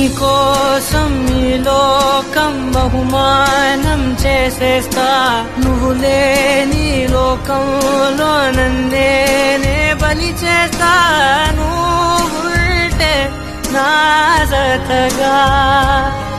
కోసం ఈ లోకం బహుమానం చేసేస్తా నువ్వు లేని లోకంలో నన్నేనే బలి చేస్తా నువ్వుంటే నా జతగా